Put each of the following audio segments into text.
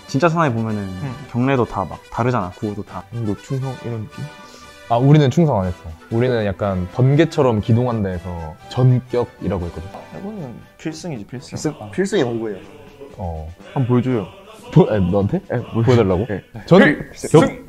진짜 사나이 보면은 경례도 다 막 다르잖아. 구호도 다. 충성 이런 느낌? 아, 우리는 충성 안 했어. 우리는 약간 번개처럼 기동한다 해서 전격이라고 했거든. 해군은 필승이지, 필승. 필승이 공부예요. 한번 보여줘요. 너한테? 보여달라고? 네. 전격!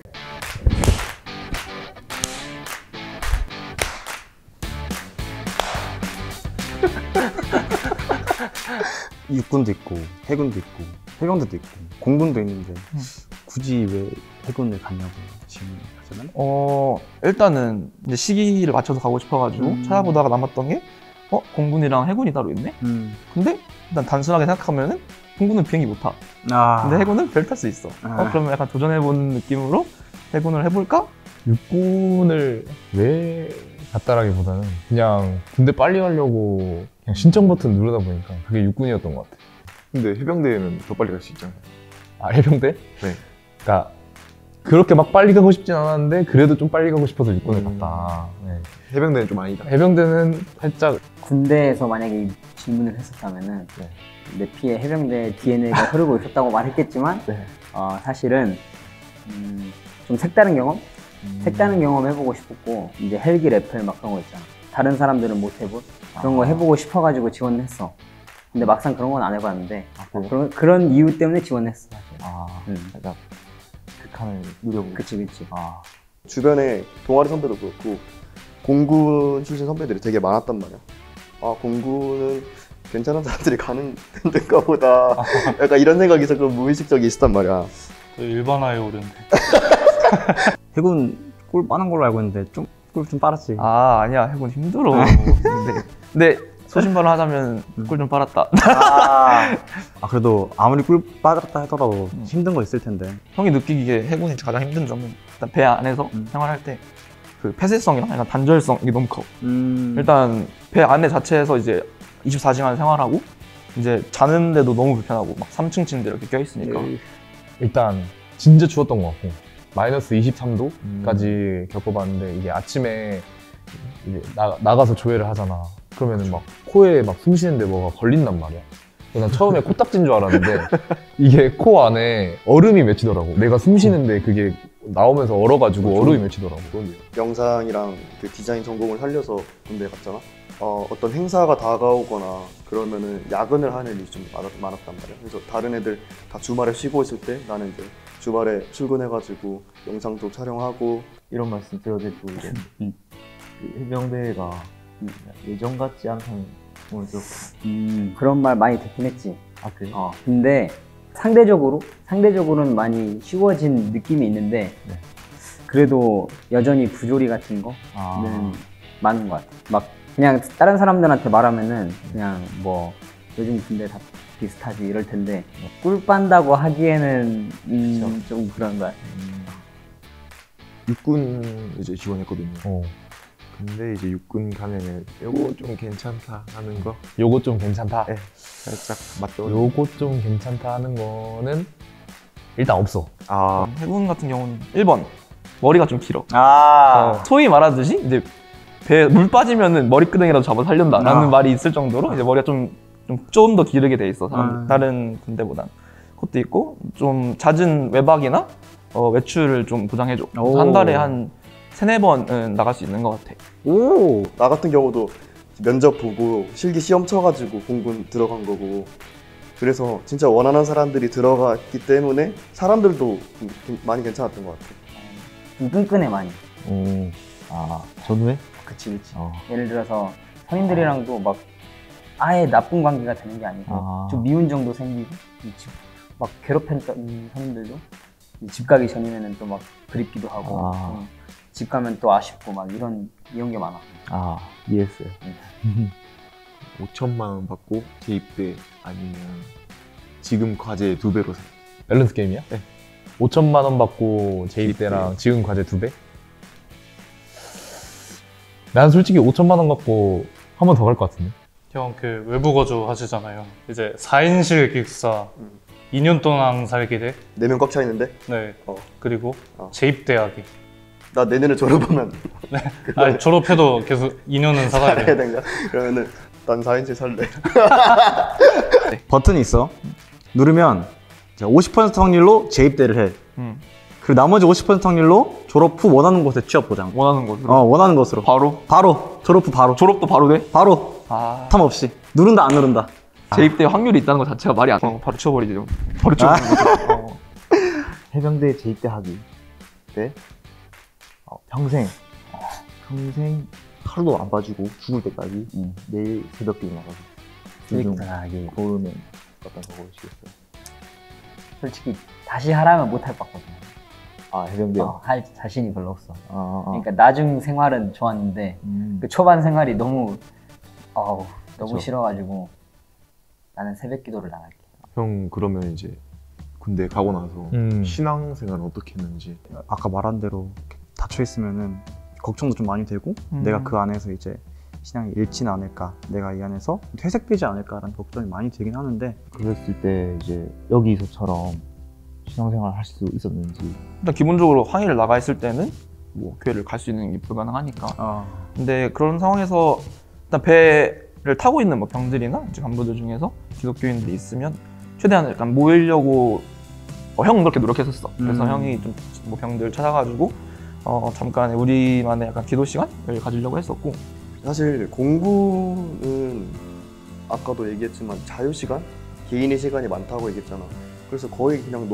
육군도 있고 해군도 있고 해병대도 있고 공군도 있는데 굳이 왜 해군을 갔냐고 질문하잖아요. 일단은 이제 시기를 맞춰서 가고 싶어가지고 찾아보다가 남았던 게 공군이랑 해군이 따로 있네? 근데 일단 단순하게 생각하면은 공군은 비행기 못 타. 근데 해군은 별 탈 수 있어. 그러면 약간 도전해본 느낌으로 해군을 해볼까? 육군을 왜 갔다라기보다는 그냥 군대 빨리 가려고 그냥 신청 버튼 누르다 보니까 그게 육군이었던 것 같아. 근데 해병대에는 더 빨리 갈 수 있잖아요. 아, 해병대? 네. 그러니까 그렇게 막 빨리 가고 싶진 않았는데 그래도 좀 빨리 가고 싶어서 육군을 갔다. 네. 해병대는 좀 아니다. 해병대는 살짝 군대에서 만약에 이 질문을 했었다면은 내 피에 해병대 DNA가 흐르고 있었다고 말했겠지만 사실은 좀 색다른 경험? 색다른 경험 해보고 싶었고 이제 헬기 래플 막 그런 거 있잖아. 다른 사람들은 못 해본 그런 거 해보고 싶어가지고 지원했어. 근데 막상 그런 건 안 해봤는데 그런 이유 때문에 지원했어. 살짝 극한을 누려보고. 그치. 주변에 동아리 선배도 그렇고 공군 출신 선배들이 되게 많았단 말이야. 공군은 괜찮은 사람들이 가는 데인가 보다. 약간 이런 생각이 조금 무의식적이 있었단 말이야. 일반화에 오른데. 해군 꿀 빠는 걸로 알고 있는데 꿀 좀 빨았지. 아니야, 해군 힘들어. 근데 소신발언 하자면 꿀 좀 빨았다. 그래도 아무리 꿀 빠졌다 하더라도 힘든 거 있을 텐데. 형이 느끼기에 해군이 가장 힘든 점은 일단 배 안에서 생활할 때 그 폐쇄성이랑 약간 단절성 이게 너무 커. 일단 배 안에 자체에서 이제 24시간 생활하고 이제 자는데도 너무 불편하고 막 3층 침대 이렇게 껴있으니까. 일단 진짜 추웠던 것 같고 마이너스 23도까지 겪어봤는데 이게 아침에 이제 나가서 조회를 하잖아. 그러면은 막 코에 막 숨 쉬는데 뭐가 걸린단 말이야. 난 처음에 코딱지인 줄 알았는데 이게 코 안에 얼음이 맺히더라고. 내가 숨 쉬는데 그게 나오면서 얼어가지고 얼음이 맺히더라고. 영상이랑 그 디자인 전공을 살려서 군대 갔잖아. 어떤 행사가 다가오거나 그러면은 야근을 하는 일이 좀 많았단 말이야. 그래서 다른 애들 다 주말에 쉬고 있을 때 나는 이제 주말에 출근해가지고 영상도 촬영하고. 이런 말씀 드려도 되고 이제 이 해병대가 예전 같지 않다는 오늘 좀 그런 말 많이 듣긴 했지. 그래? 근데 상대적으로는 많이 쉬워진 느낌이 있는데 그래도 여전히 부조리 같은 거는 많은 것 같아. 막 그냥 다른 사람들한테 말하면은 그냥 뭐 요즘 군대 다 비슷하지 이럴 텐데 꿀 빤다고 하기에는 좀 그런 것 같아. 육군 이제 지원했거든요. 근데 이제 육군 가면은 요거 좀 괜찮다 하는 거. 요거 좀 괜찮다? 네, 살짝 맞죠. 요거 좀 괜찮다 하는 거는 일단 없어. 해군 같은 경우는 1번 머리가 좀 길어. 소위 말하듯이 이제 배 물 빠지면은 머리끄댕이라도 잡아 살린다라는 말이 있을 정도로 이제 머리가 좀 더 기르게 돼 있어. 다른 군대보단. 그것도 있고 좀 잦은 외박이나 외출을 좀 보장해줘. 한 달에 한 3-4번은 나갈 수 있는 것 같아. 나 같은 경우도 면접 보고 실기 시험 쳐가지고 공군 들어간 거고. 그래서 진짜 원하는 사람들이 들어갔기 때문에 사람들도 많이 괜찮았던 것 같아. 좀 끈끈해 많이. 전후에? 그치. 예를 들어서 선임들이랑도 막 아예 나쁜 관계가 되는 게 아니고 좀 미운 정도 생기고 막 괴롭혔던 선임들도 집 가기 전이면은 또 막 그립기도 하고 집 가면 또 아쉽고 막 이런 게 많아. 이해했어요. 5천만 원 받고 재입대 아니면 지금 과제 2배로 사. 밸런스 게임이야? 네. 5천만 원 받고 재입대랑 지금 과제 2배? 난 솔직히 5천만 원 받고 한 번 더 갈 것 같은데. 형 그 외부 거주 하시잖아요. 이제 4인실 기숙사 2년 동안 살게 돼. 4명 꽉 차 있는데? 네. 그리고 재입대하기. 나 내년에 졸업하면 아니 졸업해도 계속 2년은 살아야 살아야 돼. 된가? 그러면은 난 4인실 살래. 버튼이 있어. 누르면 50% 확률로 재입대를 해. 그리고 나머지 50% 확률로 졸업 후 원하는 곳에 취업 보장. 원하는 곳으로. 원하는 곳으로. 바로 졸업 후 바로. 졸업도 바로 돼? 바로. 탐 없이. 누른다 안 누른다. 재입대 확률이 있다는 것 자체가 말이 안 돼. 바로 치워버리죠. 바로 치워버리는 거죠. 해병대 재입대하기 때 평생 하루도 안 빠지고 죽을 때까지 매일 새벽에 일어나서 일어나기. 고르면 어떤 거 고르시겠어요? 솔직히 다시 하라면 못할 것 같거든요. 해병대요? 할 자신이 별로 없어. 그러니까 그러니까 나중 생활은 좋았는데 그 초반 생활이 너무 그쵸. 싫어가지고 나는 새벽 기도를 나갈게. 형 그러면 이제 군대 가고 나서 신앙생활은 어떻게 했는지. 아까 말한 대로 닫혀 있으면은 걱정도 좀 많이 되고 내가 그 안에서 이제 신앙이 잃지는 않을까, 내가 이 안에서 퇴색되지 않을까라는 걱정이 많이 들긴 하는데, 그랬을 때 이제 여기서처럼 신앙생활 할 수 있었는지. 일단 기본적으로 항해를 나가 있을 때는 뭐 교회를 갈 수 있는 게 불가능하니까. 근데 그런 상황에서 일단 배를 타고 있는 뭐 병들이나 이제 간부들 중에서 기독교인들이 있으면 최대한 약간 모이려고 형은 그렇게 노력했었어. 그래서 형이 좀 뭐 병들 찾아가지고 잠깐 우리만의 약간 기도 시간을 가지려고 했었고. 사실 공부는 아까도 얘기했지만 자유시간? 개인의 시간이 많다고 얘기했잖아. 그래서 거의 그냥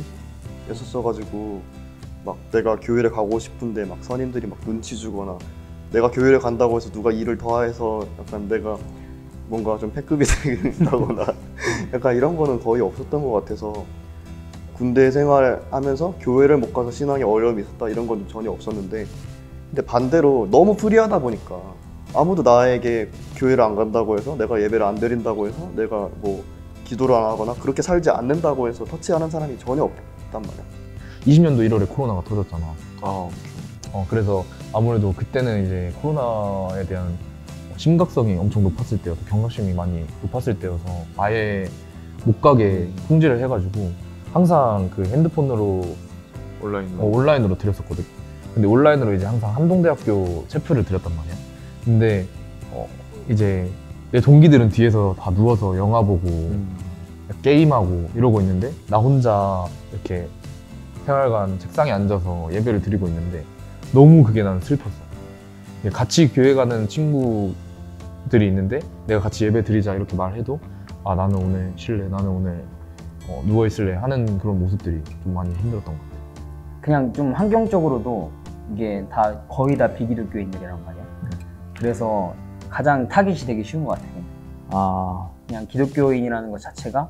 노터치였었어가지고 막 내가 교회를 가고 싶은데 막 선임들이 막 눈치 주거나, 내가 교회를 간다고 해서 누가 일을 더해서 약간 내가 뭔가 좀 패급이 된다거나 약간 이런 거는 거의 없었던 것 같아서, 군대 생활하면서 교회를 못 가서 신앙에 어려움이 있었다 이런 건 전혀 없었는데, 근데 반대로 너무 프리하다 보니까 아무도 나에게 교회를 안 간다고 해서, 내가 예배를 안 드린다고 해서, 내가 뭐 기도를 안 하거나 그렇게 살지 않는다고 해서 터치하는 사람이 전혀 없단 말이야. 20년도 1월에 코로나가 터졌잖아. 그래서 아무래도 그때는 이제 코로나에 대한 심각성이 엄청 높았을 때여서, 경각심이 많이 높았을 때여서 아예 못 가게 통제를 해가지고 항상 그 핸드폰으로 온라인으로 드렸었거든. 근데 온라인으로 이제 항상 한동대학교 체프를 드렸단 말이야. 근데 이제 내 동기들은 뒤에서 다 누워서 영화 보고 게임하고 이러고 있는데, 나 혼자 이렇게 생활관 책상에 앉아서 예배를 드리고 있는데 너무 그게 난 슬펐어. 같이 교회 가는 친구들이 있는데 내가 같이 예배 드리자 이렇게 말해도 나는 오늘 쉴래, 나는 오늘 누워 있을래 하는 그런 모습들이 좀 많이 힘들었던 것 같아. 그냥 좀 환경적으로도 이게 다 거의 다 비기독교인들이란 말이야. 그래서 가장 타깃이 되게 쉬운 것 같아. 그냥 기독교인이라는 것 자체가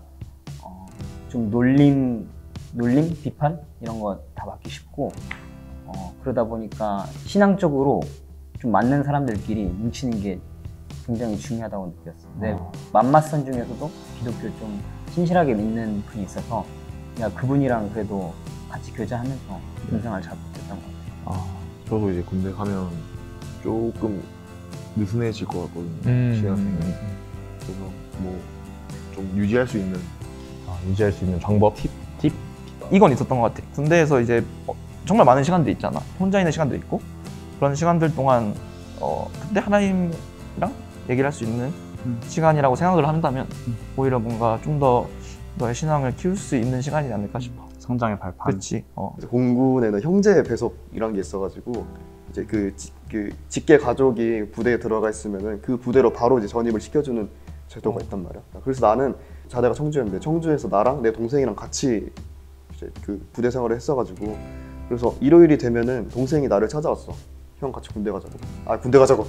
좀 놀림, 비판 이런 거 다 받기 쉽고, 그러다 보니까 신앙적으로 좀 맞는 사람들끼리 뭉치는 게 굉장히 중요하다고 느꼈어. 내 맘맞선 중에서도 기독교 좀 신실하게 믿는 분이 있어서 내가 그분이랑 그래도 같이 교제하면서 인생을 잘 버텼던 것 같아요. 저도 이제 군대 가면 조금 느슨해질 것 같거든요. 신앙생활이. 그래서 뭐 좀 유지할 수 있는 방법? 팁? 이건 있었던 것 같아. 군대에서 이제 정말 많은 시간들이 있잖아. 혼자 있는 시간도 있고, 그런 시간들 동안 그때 하나님이랑 얘기를 할 수 있는 시간이라고 생각을 한다면 오히려 뭔가 좀 더 너의 신앙을 키울 수 있는 시간이 아닐까 싶어. 성장의 발판. 그렇지. 공군에는 형제 배속이란 게 있어가지고, 이제 그 직계 가족이 부대에 들어가 있으면은 그 부대로 바로 이제 전입을 시켜주는 제도가 있단 말이야. 그래서 나는 자대가 청주였는데 청주에서 나랑 내 동생이랑 같이 이제 그 부대 생활을 했어가지고, 그래서 일요일이 되면은 동생이 나를 찾아왔어. 형 같이 군대 가자고. 군대 가자고.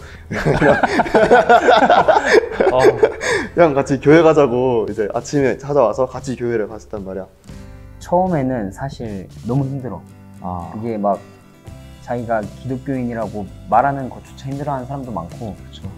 형 같이 교회 가자고 이제 아침에 찾아와서 같이 교회를 갔었단 말이야. 처음에는 사실 너무 힘들어. 그게 막 자기가 기독교인이라고 말하는 것조차 힘들어하는 사람도 많고,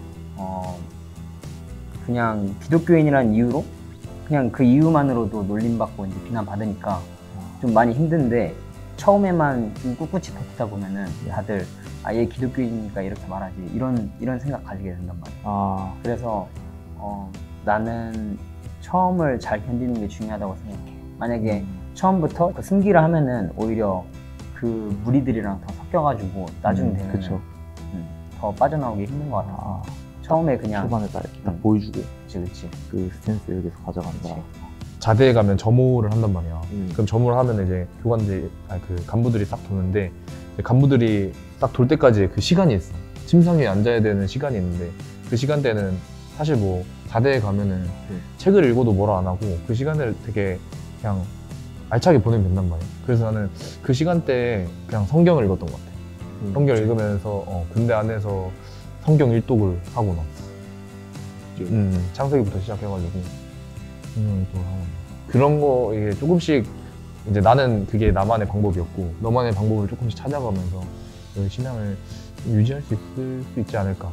그냥 기독교인이라는 이유로 그냥 그 이유만으로도 놀림받고 이제 비난받으니까 좀 많이 힘든데, 처음에만 좀 꿋꿋이 버티다 보면은 다들 얘 기독교인이니까 이렇게 말하지 이런 생각 가지게 된단 말이야. 그래서 나는 처음을 잘 견디는 게 중요하다고 생각해. 만약에 처음부터 그 승기를 하면은 오히려 그 무리들이랑 더 섞여가지고 나중에 되면 더 빠져나오기 힘든 것 같아. 처음에 그냥 초반에 딱 이렇게 딱 보여주고 그치. 그 스탠스 여기서 가져간다. 자대에 가면 점호를 한단 말이야. 그럼 점호를 하면 이제 그 간부들이 딱 도는데 간부들이 딱 돌 때까지 그 시간이 있어. 침상에 앉아야 되는 시간이 있는데 그 시간대는 사실 뭐 자대에 가면은 책을 읽어도 뭐라 안 하고 그 시간을 되게 그냥 알차게 보내면 된단 말이야. 그래서 나는 그 시간대에 그냥 성경을 읽었던 것 같아. 성경을 읽으면서 군대 안에서 성경 일독을 하고 나왔어. 창세기부터 시작해가지고 성경 일독을 하고 그런 거 이게 조금씩 이제 나는 그게 나만의 방법이었고 너만의 방법을 조금씩 찾아가면서 신앙을 유지할 수 있을 수 있지 않을까.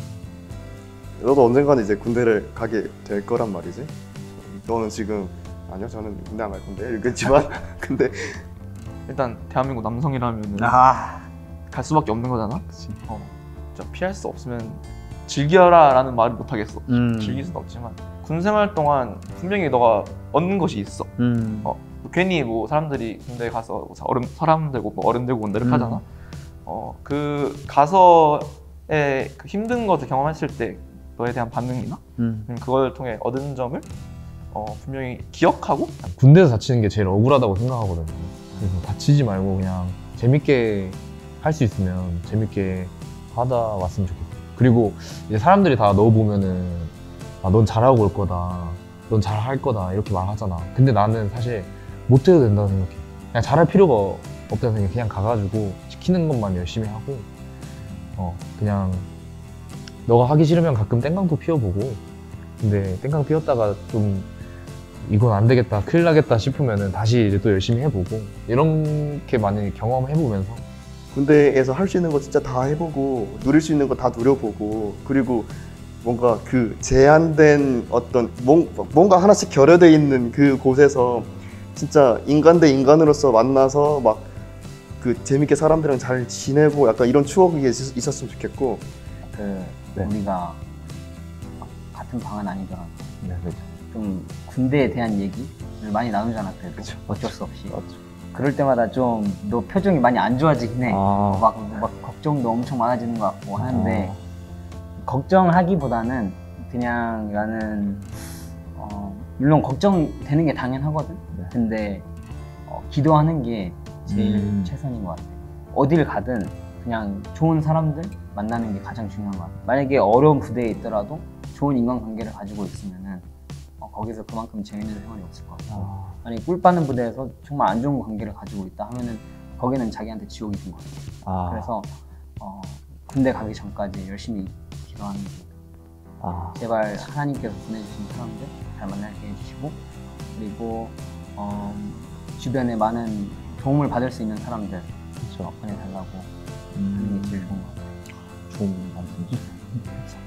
너도 언젠가는 이제 군대를 가게 될 거란 말이지. 너는 지금 아니요 저는 군대 안 갈 건데 이랬겠지만 근데 일단 대한민국 남성이라면 갈 수밖에 없는 거잖아. 그치. 진짜 피할 수 없으면 즐겨라라는 말을 못 하겠어. 즐길 수는 없지만 군 생활 동안 분명히 너가 얻는 것이 있어. 괜히 뭐 사람들이 군대 가서 사람 들고 뭐 어른 들고 온다 이렇게 하잖아. 그 가서의 그 힘든 것을 경험했을 때 너에 대한 반응이나 그걸 통해 얻은 점을 분명히 기억하고 군대에서 다치는 게 제일 억울하다고 생각하거든요. 그래서 다치지 말고 그냥 재밌게 할 수 있으면 재밌게 하다 왔으면 좋겠고 그리고 이제 사람들이 다 너 보면은 넌 잘하고 올 거다 넌 잘할 거다 이렇게 말하잖아. 근데 나는 사실 못해도 된다고 생각해. 그냥 잘할 필요가 없다고 생각해. 그냥 가가지고 시키는 것만 열심히 하고 그냥 너가 하기 싫으면 가끔 땡깡도 피워보고 근데 땡깡 피웠다가 좀 이건 안 되겠다 큰일 나겠다 싶으면은 다시 이제 또 열심히 해보고 이렇게 많이 경험해보면서 군대에서 할 수 있는 거 진짜 다 해보고 누릴 수 있는 거 다 누려보고 그리고 뭔가 그 제한된 어떤 뭔가 하나씩 결여돼 있는 그 곳에서 진짜 인간 대 인간으로서 만나서 막 그 재밌게 사람들이랑 잘 지내고 약간 이런 추억이 있었으면 좋겠고 우리가 같은 방은 아니더라도 좀 군대에 대한 얘기를 많이 나누잖아. 그래도 어쩔 수 없이 그럴 때마다 좀 너 표정이 많이 안 좋아지긴 해. 막 걱정도 엄청 많아지는 것 같고 하는데 걱정하기보다는 그냥 나는 물론 걱정되는 게 당연하거든. 근데 기도하는 게 제일 최선인 것 같아. 어딜 가든 그냥 좋은 사람들 만나는 게 가장 중요한 것 같아. 만약에 어려운 부대에 있더라도 좋은 인간관계를 가지고 있으면은 거기서 그만큼 재밌는 생활이 없을 것 같고 만약에 꿀 빠는 부대에서 정말 안 좋은 관계를 가지고 있다 하면은 거기는 자기한테 지옥이 된 것 같아. 그래서 군대 가기 전까지 열심히 기도하는 게 제발 하나님께서 보내주신 사람들 잘 만나게 해주시고 그리고 주변에 많은 도움을 받을 수 있는 사람들 보내달라고 하는 게 제일 좋은 것 같아요. 좋은 말씀이죠.